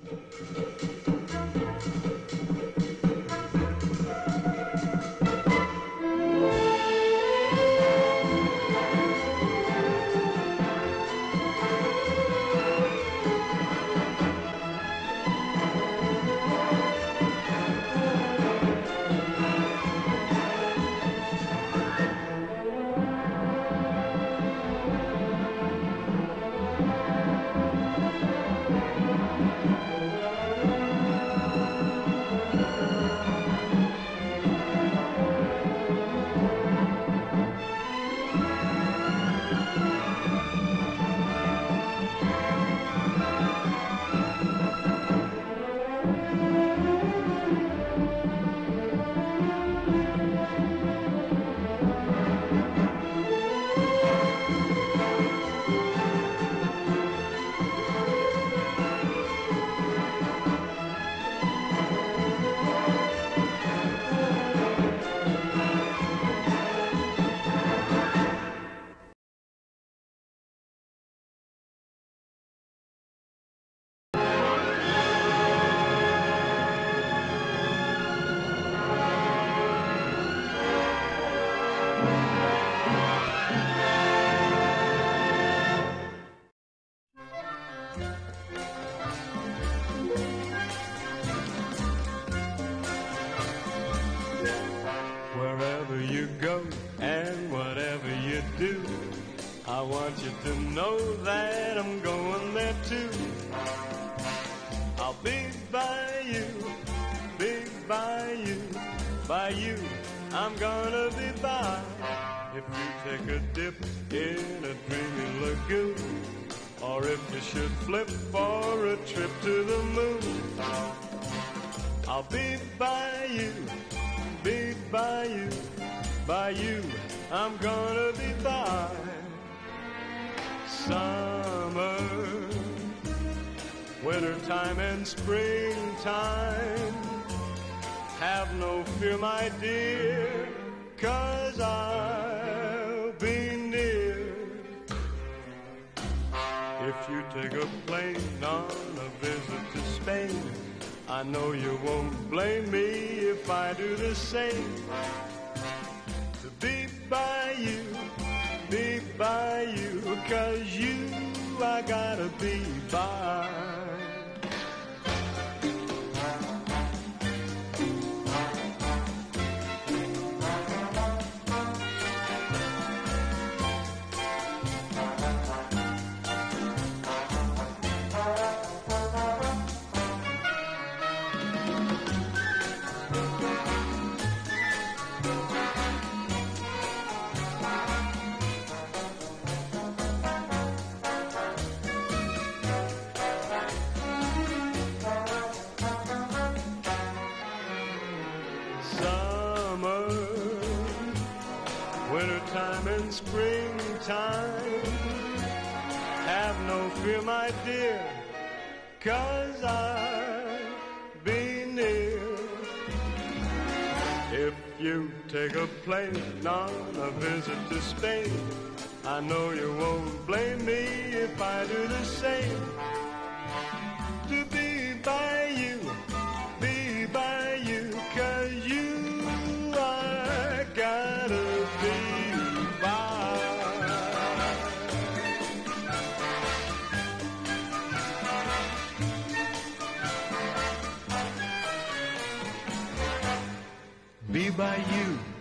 Wherever you go and whatever you do, I want you to know that I'm going there too. I'll be by you, by you, I'm gonna be by. If you take a dip in a dreamy lagoon, or if you should flip for a trip to the moon, I'll be by you, by you, I'm gonna be by. Summer, wintertime and springtime, have no fear, my dear, 'cause I'll be near. If you take a plane on a visit to Spain, I know you won't blame me if I do the same. To be by you, 'cause you I gotta be by. Summer, wintertime and springtime, have no fear, my dear, 'cause I'll be near. If you take a plane on a visit to Spain, I know you won't blame me if I do the same. To be by you, 'cause you I gotta be by. Be by you.